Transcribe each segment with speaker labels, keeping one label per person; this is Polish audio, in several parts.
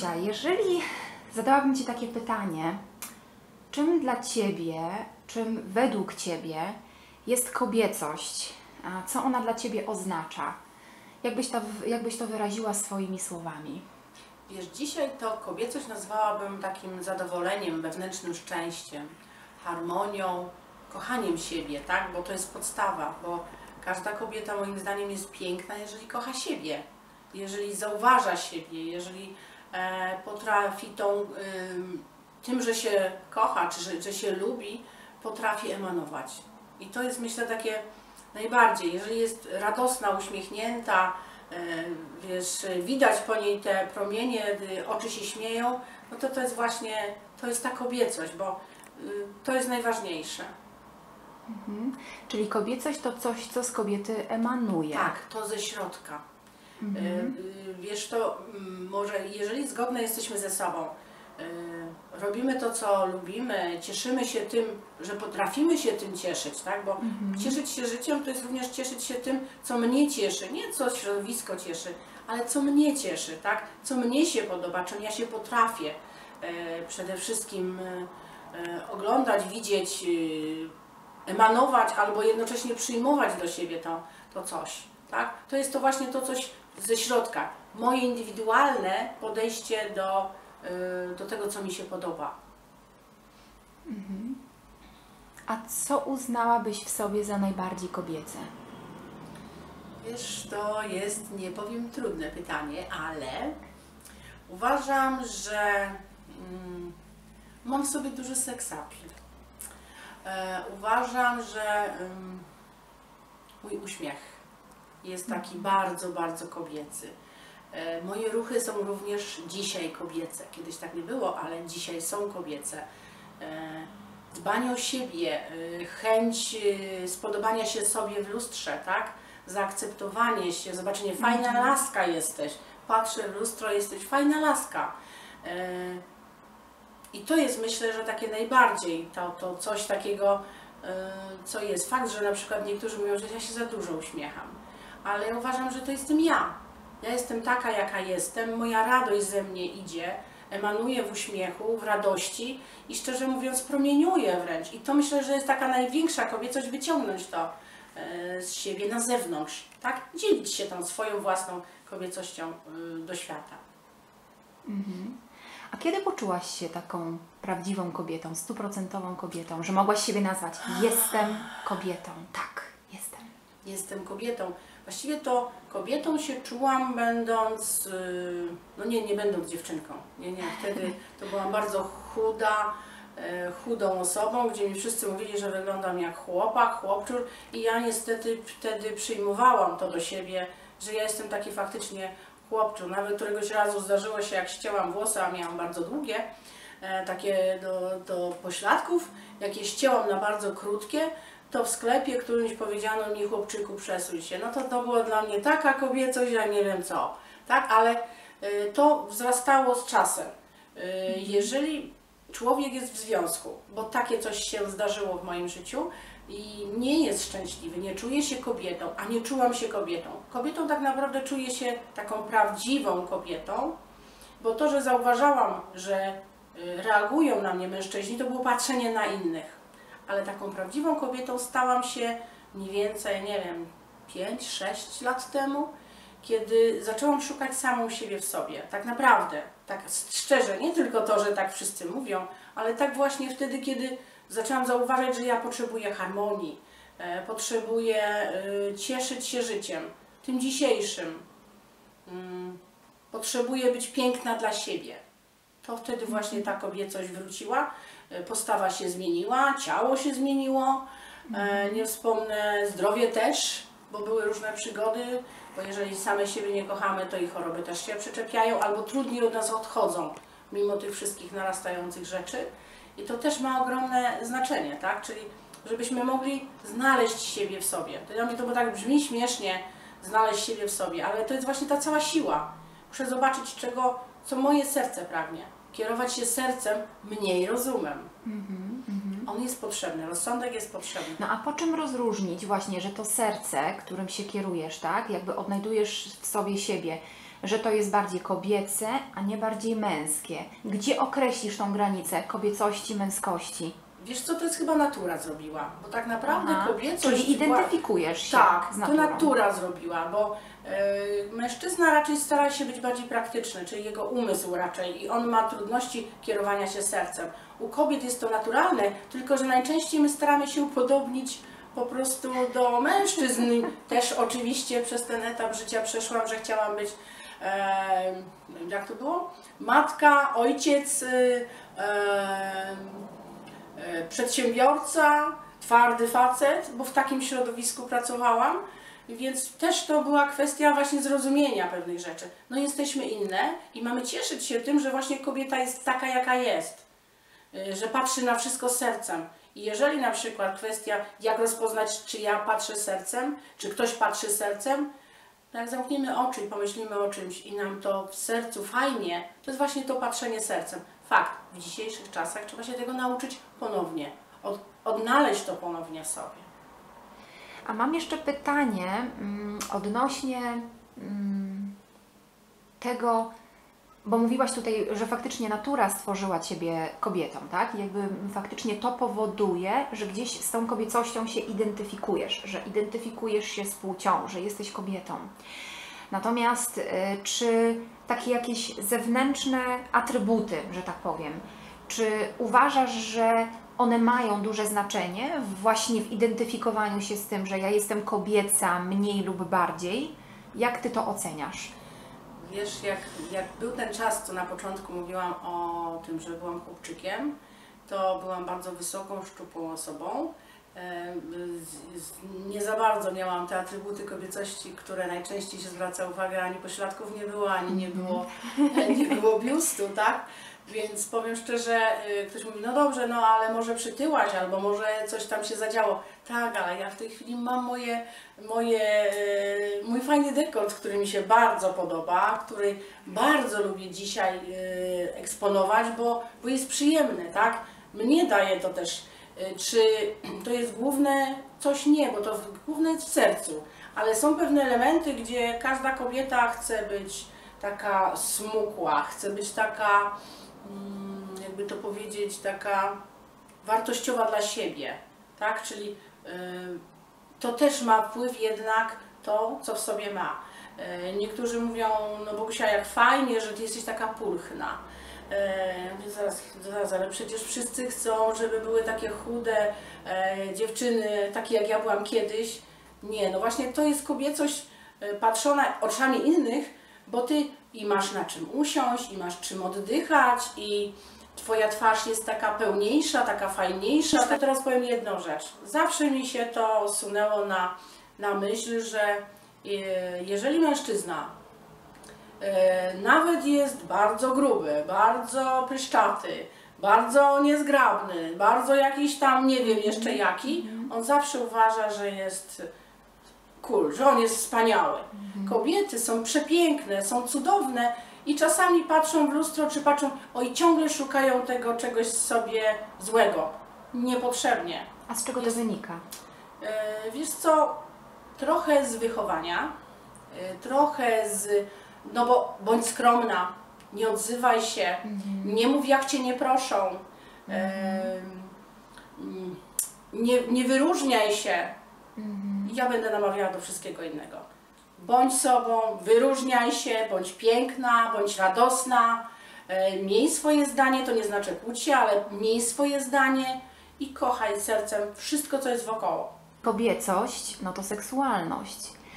Speaker 1: Zuzia, jeżeli zadałabym Ci takie pytanie, czym dla Ciebie, czym według Ciebie jest kobiecość? A co ona dla Ciebie oznacza? Jakbyś to wyraziła swoimi słowami?
Speaker 2: Wiesz, dzisiaj to kobiecość nazwałabym takim zadowoleniem, wewnętrznym szczęściem, harmonią, kochaniem siebie, tak? Bo to jest podstawa, bo każda kobieta moim zdaniem jest piękna, jeżeli kocha siebie, jeżeli zauważa siebie, jeżeli potrafi tym, że się kocha, czy że się lubi, potrafi emanować. I to jest, myślę, takie najbardziej, jeżeli jest radosna, uśmiechnięta, wiesz, widać po niej te promienie, oczy się śmieją, no to jest właśnie, to jest ta kobiecość, bo to jest najważniejsze.
Speaker 1: Mhm. Czyli kobiecość to coś, co z kobiety emanuje.
Speaker 2: Tak, to ze środka. Wiesz, to może jeżeli zgodne jesteśmy ze sobą, robimy to, co lubimy, cieszymy się tym, że potrafimy się tym cieszyć, tak? Bo cieszyć się życiem to jest również cieszyć się tym, co mnie cieszy, nie co środowisko cieszy, ale co mnie cieszy, tak? Co mnie się podoba, czym ja się potrafię przede wszystkim oglądać, widzieć, emanować albo jednocześnie przyjmować do siebie to coś, tak? To jest to właśnie to coś ze środka, moje indywidualne podejście do tego, co mi się podoba.
Speaker 1: A co uznałabyś w sobie za najbardziej kobiece?
Speaker 2: Wiesz, to jest, nie powiem, trudne pytanie, ale uważam, że mam w sobie duży sex appeal. Uważam, że mój uśmiech jest taki bardzo, bardzo kobiecy. Moje ruchy są również dzisiaj kobiece. Kiedyś tak nie było, ale dzisiaj są kobiece. Dbanie o siebie, chęć spodobania się sobie w lustrze, tak? Zaakceptowanie się, zobaczenie, fajna laska jesteś. Patrzę w lustro, jesteś fajna laska. I to jest, myślę, że takie najbardziej to coś takiego, co jest. Fakt, że na przykład niektórzy mówią, że ja się za dużo uśmiecham, ale ja uważam, że to jestem ja. Ja jestem taka, jaka jestem, moja radość ze mnie idzie, emanuje w uśmiechu, w radości i szczerze mówiąc promieniuje wręcz. I to myślę, że jest taka największa kobiecość, wyciągnąć to z siebie na zewnątrz, tak? Dzielić się tą swoją własną kobiecością do świata.
Speaker 1: A kiedy poczułaś się taką prawdziwą kobietą, 100% kobietą, że mogłaś siebie nazwać jestem kobietą, tak, jestem.
Speaker 2: Jestem kobietą. Właściwie to kobietą się czułam będąc, no nie będąc dziewczynką. Nie, wtedy to byłam bardzo chudą osobą, gdzie mi wszyscy mówili, że wyglądam jak chłopak, chłopczur i ja niestety wtedy przyjmowałam to do siebie, że ja jestem taki faktycznie chłopczur. Nawet któregoś razu zdarzyło się, jak ścięłam włosy, a miałam bardzo długie, takie do pośladków, jak je ścięłam na bardzo krótkie, to w sklepie którymś powiedziano mi, chłopczyku, przesuń się. No to było dla mnie taka kobiecość, ja nie wiem co, tak? Ale to wzrastało z czasem. Jeżeli człowiek jest w związku, bo takie coś się zdarzyło w moim życiu i nie jest szczęśliwy, nie czuje się kobietą, a nie czułam się kobietą. Kobietą tak naprawdę czuję się taką prawdziwą kobietą, bo to, że zauważałam, że reagują na mnie mężczyźni, to było patrzenie na innych. Ale taką prawdziwą kobietą stałam się mniej więcej, nie wiem, 5-6 lat temu, kiedy zaczęłam szukać samą siebie w sobie. Tak naprawdę, tak szczerze, nie tylko to, że tak wszyscy mówią, ale tak właśnie wtedy, kiedy zaczęłam zauważać, że ja potrzebuję harmonii, potrzebuję cieszyć się życiem, tym dzisiejszym. Potrzebuję być piękna dla siebie. To wtedy właśnie ta kobiecość wróciła, postawa się zmieniła, ciało się zmieniło, nie wspomnę, zdrowie też, bo były różne przygody, bo jeżeli same siebie nie kochamy, to i choroby też się przyczepiają, albo trudniej od nas odchodzą, mimo tych wszystkich narastających rzeczy. I to też ma ogromne znaczenie, tak? Czyli żebyśmy mogli znaleźć siebie w sobie. To dla mnie to bo tak brzmi śmiesznie, znaleźć siebie w sobie, ale to jest właśnie ta cała siła. Muszę zobaczyć, co moje serce pragnie. Kierować się sercem, mniej rozumem. On jest potrzebny, rozsądek jest potrzebny.
Speaker 1: No a po czym rozróżnić właśnie, że to serce, którym się kierujesz, tak, jakby odnajdujesz w sobie siebie, że to jest bardziej kobiece, a nie bardziej męskie? Gdzie określisz tą granicę kobiecości, męskości?
Speaker 2: Wiesz co, to jest chyba natura zrobiła, bo tak naprawdę
Speaker 1: Aha,
Speaker 2: kobiecość...
Speaker 1: czyli identyfikujesz się
Speaker 2: Tak,
Speaker 1: z
Speaker 2: to
Speaker 1: naturą.
Speaker 2: natura zrobiła, bo mężczyzna raczej stara się być bardziej praktyczny, czyli jego umysł raczej i on ma trudności kierowania się sercem. U kobiet jest to naturalne, tylko że najczęściej my staramy się upodobnić po prostu do mężczyzn. Też oczywiście przez ten etap życia przeszłam, że chciałam być, jak to było? Matka, ojciec, przedsiębiorca, twardy facet, bo w takim środowisku pracowałam, więc też to była kwestia właśnie zrozumienia pewnych rzeczy. No jesteśmy inne i mamy cieszyć się tym, że właśnie kobieta jest taka, jaka jest, że patrzy na wszystko sercem. I jeżeli na przykład kwestia, jak rozpoznać, czy ja patrzę sercem, czy ktoś patrzy sercem, to jak zamkniemy oczy i pomyślimy o czymś i nam to w sercu fajnie, to jest właśnie to patrzenie sercem. Fakt, w dzisiejszych czasach trzeba się tego nauczyć ponownie, odnaleźć to ponownie w sobie.
Speaker 1: A mam jeszcze pytanie odnośnie tego, bo mówiłaś tutaj, że faktycznie natura stworzyła Ciebie kobietą, tak? I jakby faktycznie to powoduje, że gdzieś z tą kobiecością się identyfikujesz, że identyfikujesz się z płcią, że jesteś kobietą. Natomiast czy takie jakieś zewnętrzne atrybuty, że tak powiem, czy uważasz, że one mają duże znaczenie właśnie w identyfikowaniu się z tym, że ja jestem kobieca mniej lub bardziej? Jak Ty to oceniasz?
Speaker 2: Wiesz, jak był ten czas, co na początku mówiłam o tym, że byłam chłopczykiem, to byłam bardzo wysoką, szczupłą osobą. Nie za bardzo miałam te atrybuty kobiecości, które najczęściej się zwraca uwagę, ani pośladków nie było, ani nie było biustu, tak? Więc powiem szczerze, ktoś mówi, no dobrze, no ale może przytyłaś, albo może coś tam się zadziało. Tak, ale ja w tej chwili mam mój fajny dekolt, który mi się bardzo podoba, który bardzo lubię dzisiaj eksponować, bo jest przyjemny, tak? Mnie daje to też, czy to jest główne? Coś nie, bo to główne jest w sercu, ale są pewne elementy, gdzie każda kobieta chce być taka smukła, chce być taka, jakby to powiedzieć, taka wartościowa dla siebie, tak? Czyli to też ma wpływ jednak to, co w sobie ma. Niektórzy mówią, no Bogusia, jak fajnie, że ty jesteś taka pulchna. Zaraz, ale przecież wszyscy chcą, żeby były takie chude dziewczyny, takie jak ja byłam kiedyś. Nie, no właśnie to jest kobiecość patrzona oczami innych, bo ty i masz na czym usiąść, i masz czym oddychać, i twoja twarz jest taka pełniejsza, taka fajniejsza. To teraz powiem jedną rzecz. Zawsze mi się to sunęło na myśl, że jeżeli mężczyzna nawet jest bardzo gruby, bardzo pryszczaty, bardzo niezgrabny, bardzo jakiś tam, nie wiem jeszcze jaki, on zawsze uważa, że jest cool, że on jest wspaniały. Kobiety są przepiękne, są cudowne i czasami patrzą w lustro, czy patrzą, oj, ciągle szukają tego czegoś sobie złego, niepotrzebnie.
Speaker 1: A z czego to wynika?
Speaker 2: Wiesz co, trochę z wychowania, trochę z, no bo bądź skromna, nie odzywaj się, nie mów jak cię nie proszą, nie wyróżniaj się. Ja będę namawiała do wszystkiego innego. Bądź sobą, wyróżniaj się, bądź piękna, bądź radosna, miej swoje zdanie, to nie znaczy kłóć się, ale miej swoje zdanie i kochaj sercem wszystko, co jest wokoło.
Speaker 1: Kobiecość, no to seksualność.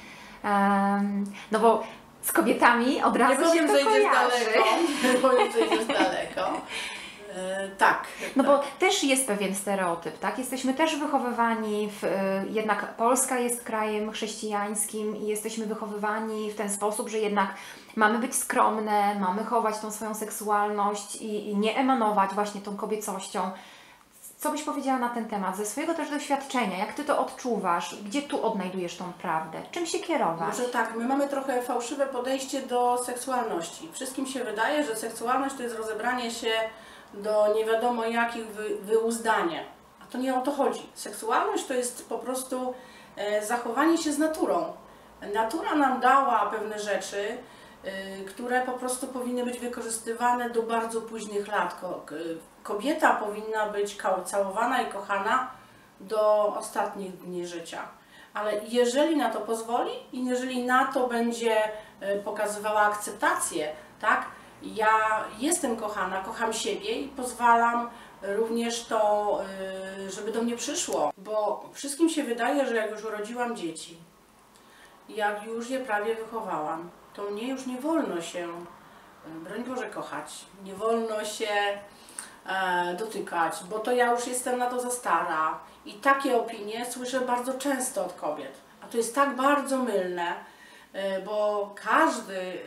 Speaker 1: No bo z kobietami od razu
Speaker 2: Nie powiem,
Speaker 1: się to
Speaker 2: że idziesz
Speaker 1: kojarzy.
Speaker 2: daleko. Nie powiem, że idziesz daleko. Tak.
Speaker 1: No bo też jest pewien stereotyp, tak? Jesteśmy też wychowywani jednak Polska jest krajem chrześcijańskim i jesteśmy wychowywani w ten sposób, że jednak mamy być skromne, mamy chować tą swoją seksualność i nie emanować właśnie tą kobiecością. Co byś powiedziała na ten temat? Ze swojego też doświadczenia, jak Ty to odczuwasz? Gdzie tu odnajdujesz tą prawdę? Czym się kierować?
Speaker 2: Może tak, my mamy trochę fałszywe podejście do seksualności. Wszystkim się wydaje, że seksualność to jest rozebranie się do nie wiadomo jakich wyuzdanie. A to nie o to chodzi. Seksualność to jest po prostu zachowanie się z naturą. Natura nam dała pewne rzeczy, które po prostu powinny być wykorzystywane do bardzo późnych lat. Kobieta powinna być całowana i kochana do ostatnich dni życia. Ale jeżeli na to pozwoli i jeżeli na to będzie pokazywała akceptację, tak? Ja jestem kochana, kocham siebie i pozwalam również to, żeby do mnie przyszło. Bo wszystkim się wydaje, że jak już urodziłam dzieci, jak już je prawie wychowałam, to mnie już nie wolno się, broń Boże, kochać. Nie wolno się dotykać, bo to ja już jestem na to za stara. I takie opinie słyszę bardzo często od kobiet. A to jest tak bardzo mylne, bo każdy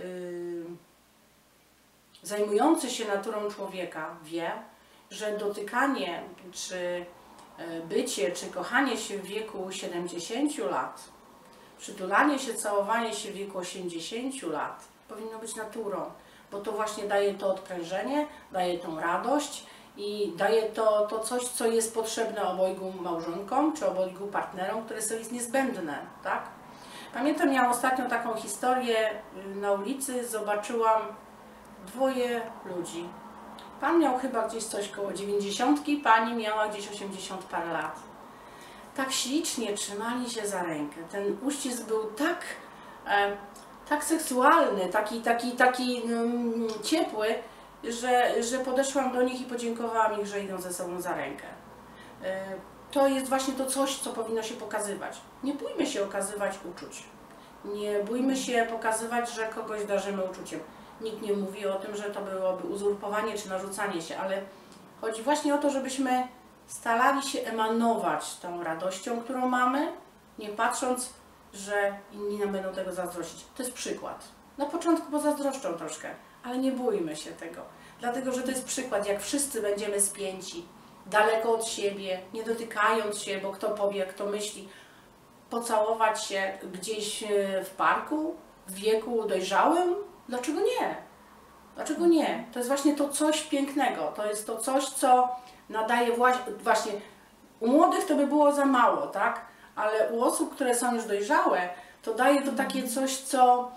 Speaker 2: zajmujący się naturą człowieka wie, że dotykanie, czy bycie, czy kochanie się w wieku 70 lat, przytulanie się, całowanie się w wieku 80 lat powinno być naturą, bo to właśnie daje to odprężenie, daje tą radość i daje to coś, co jest potrzebne obojgu małżonkom, czy obojgu partnerom, które jest niezbędne, tak? Pamiętam, miałam ostatnio taką historię na ulicy, zobaczyłam dwoje ludzi. Pan miał chyba gdzieś coś koło 90, pani miała gdzieś 80 parę lat. Tak ślicznie trzymali się za rękę. Ten uścisk był tak seksualny, taki ciepły, że podeszłam do nich i podziękowałam ich, że idą ze sobą za rękę. To jest właśnie to coś, co powinno się pokazywać. Nie bójmy się okazywać uczuć. Nie bójmy się pokazywać, że kogoś darzymy uczuciem. Nikt nie mówi o tym, że to byłoby uzurpowanie czy narzucanie się, ale chodzi właśnie o to, żebyśmy starali się emanować tą radością, którą mamy, nie patrząc, że inni nam będą tego zazdrościć. To jest przykład. Na początku pozazdroszczą troszkę, ale nie bójmy się tego. Dlatego, że to jest przykład, jak wszyscy będziemy spięci, daleko od siebie, nie dotykając się, bo kto powie, kto myśli, pocałować się gdzieś w parku, w wieku dojrzałym? Dlaczego nie? Dlaczego nie? To jest właśnie to coś pięknego, to jest to coś, co nadaje właśnie, u młodych to by było za mało, tak? Ale u osób, które są już dojrzałe, to daje to takie coś, co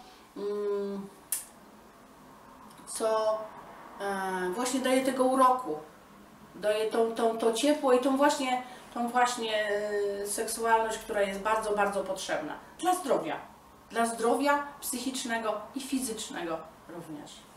Speaker 2: właśnie daje tego uroku, daje to ciepło i tą właśnie seksualność, która jest bardzo, bardzo potrzebna dla zdrowia psychicznego i fizycznego również.